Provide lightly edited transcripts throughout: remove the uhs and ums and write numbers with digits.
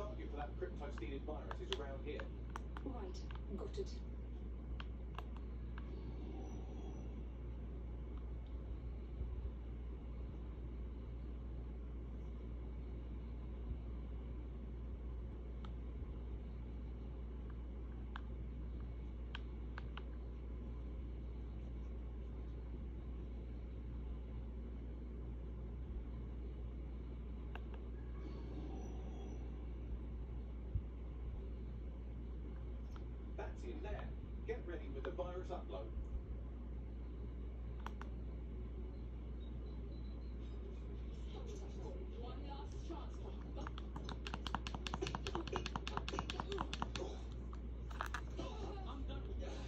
target for that crypto-stealing virus is around here. Right, got it. That's in there. Get ready with the virus upload. One last chance for I'm done with that.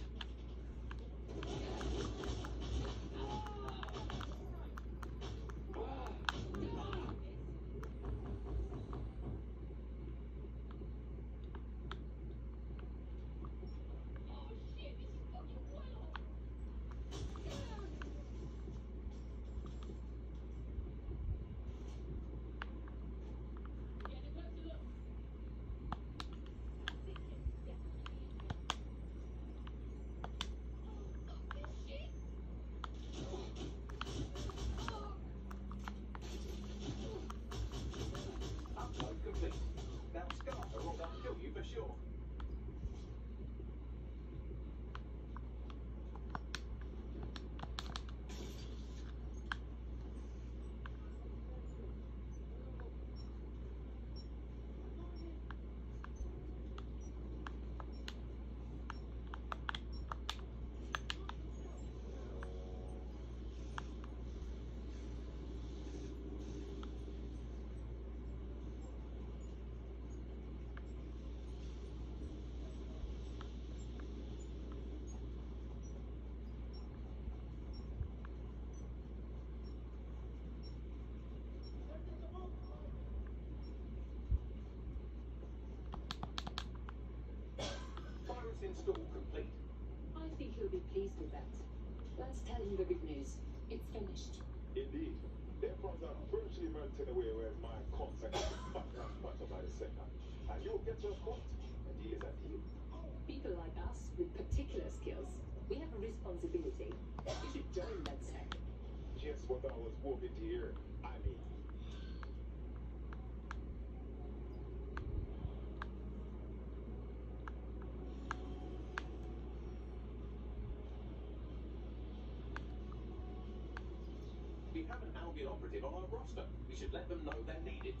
Upload complete. Now Scarper will not kill you for sure. Virus install complete. I think he'll be pleased with that. Let's tell him the good news. It's finished. Indeed. Their funds are virtually melting away, whereas mine comes and gets fatter and fatter by the second. And you'll get your cut. A deal is a deal. People like us with particular skills, we have a responsibility. You should join DedSec. Just what I was hoping to hear. I mean, We have an Albion operative on our roster. We should let them know they're needed.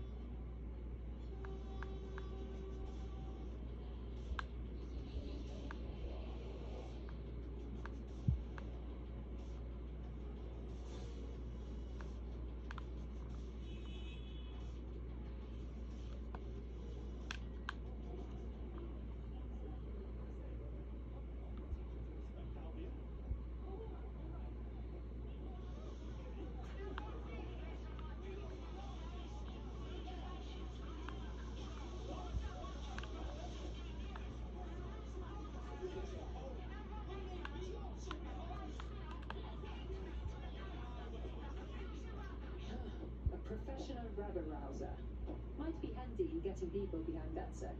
A professional rabble rouser. Might be handy in getting people behind DedSec.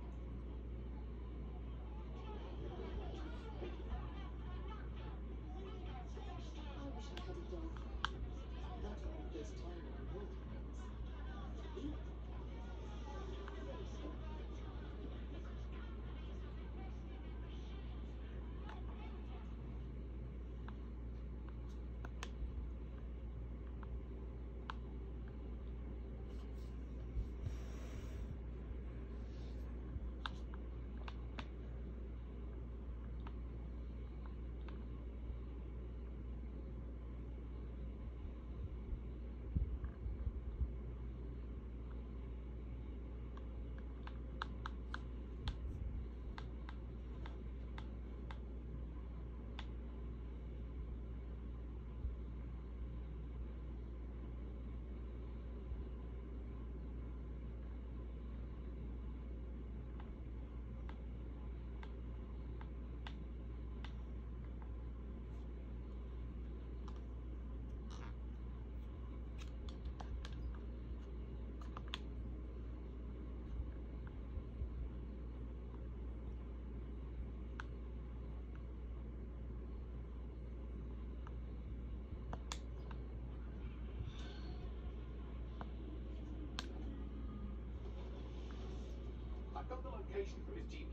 I wish I had a dog. Not one of those tiny remote things.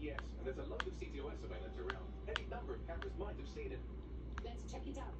GPS, and there's a load of CTOS surveillance around. Any number of cameras might have seen it. Let's check it out.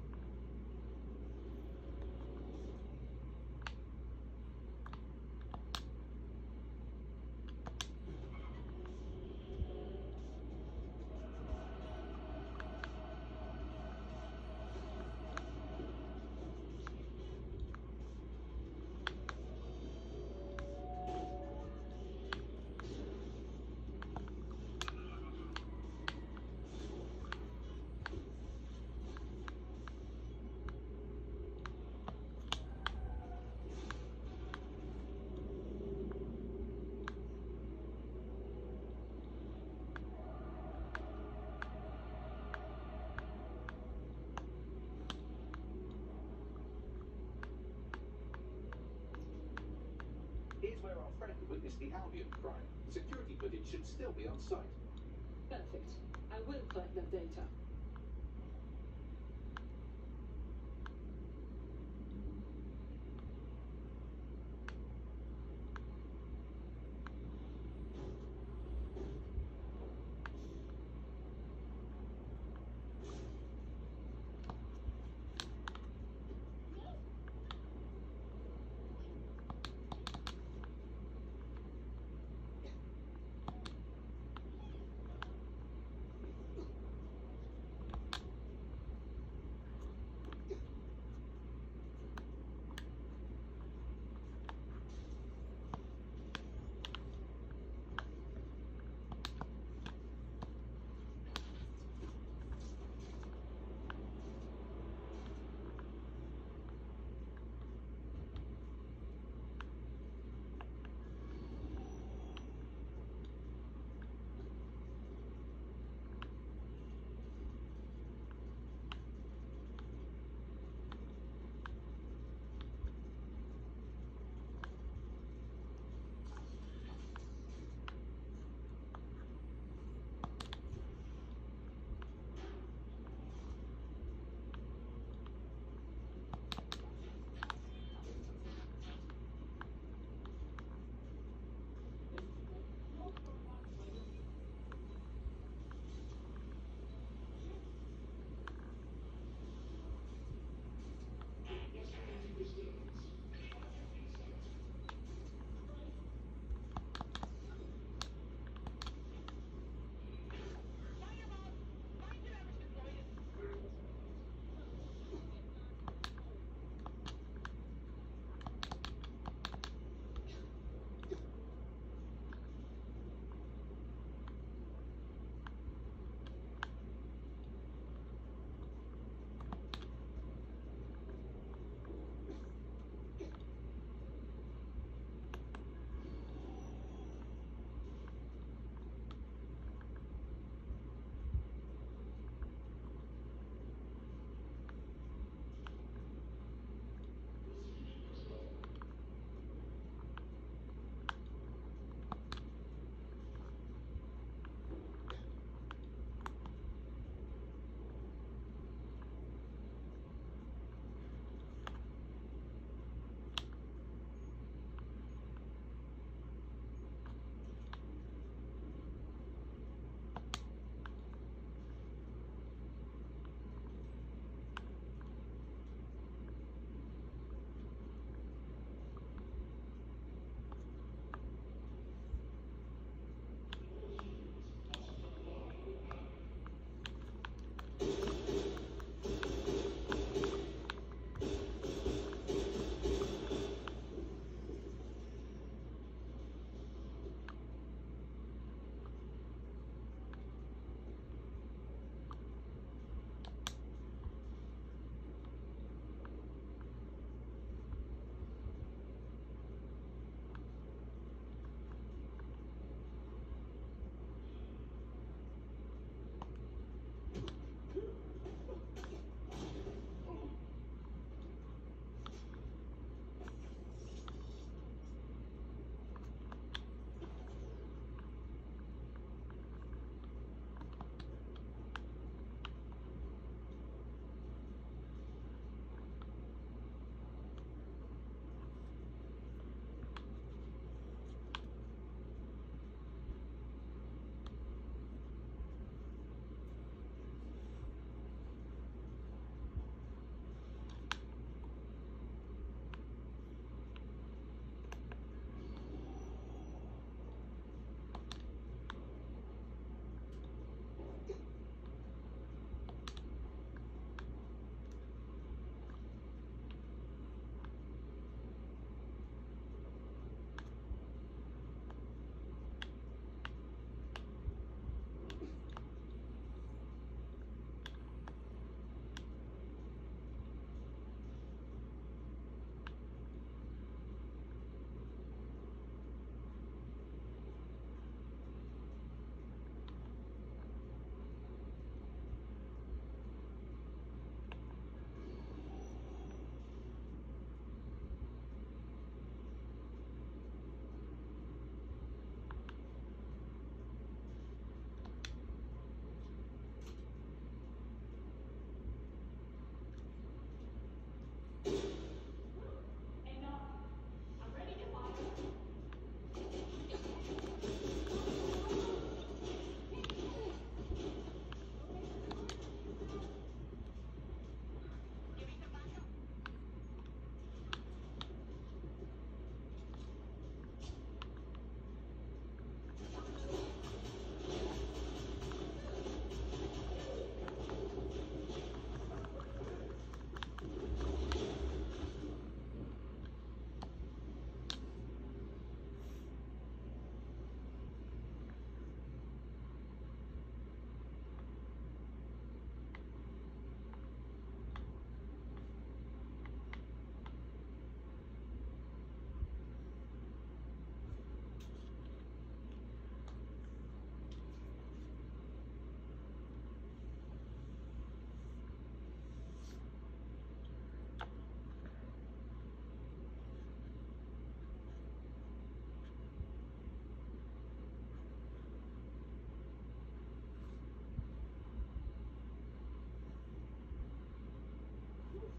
Here's where our friend witnessed the Albion crime. Security footage should still be on site. Perfect. I will collect that data.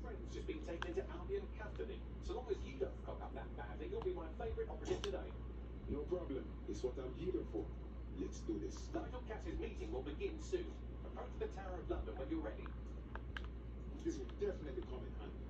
friend's just been taken into Albion custody. So long as you don't cock up that badly, you'll be my favourite operative today. No problem. It's what I'm here for. Let's do this. Nigel Cass's meeting will begin soon. Approach the Tower of London when you're ready. This will definitely come in handy.